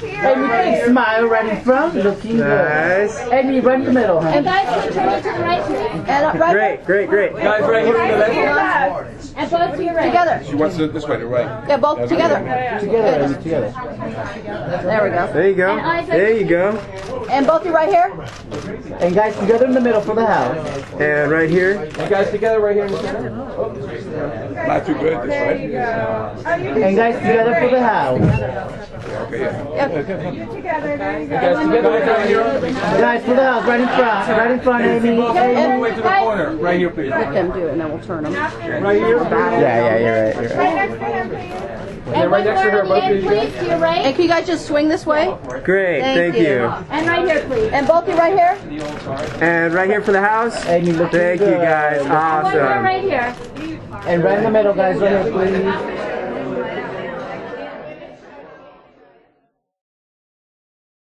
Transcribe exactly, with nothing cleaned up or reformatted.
Amy, big smile right in front, looking nice. good. Amy, right in the middle, huh? And guys, turn it to the right, please. And right Great, great, great. Guys, right here on the left. And both to your right. together. She wants it this way, the right. Yeah, both together. Together, Amy, together. There we go. There you go. There you go. And both you right here. And guys, together in the middle for the house. And right here. And guys, together right here in the center. Not too good, this way. And guys, together for the house. Okay, yeah. Together, there you go. Guys, together right here. Guys, for the house, right in front. Right in front, Amy. All the way to the corner. Right here, please. Let them do it, and then we'll turn them. Right here. Yeah, yeah, you're right. You're right. Right next to him, please. And right next to her, both of you. Please, to your right. And can you guys just swing this way? Great, thank, Thank you. you. And right here, please. And both you right here. And right here for the house. Amy, looking Thank you good. guys. One more Awesome. right here. And right in the middle, guys, right here, please.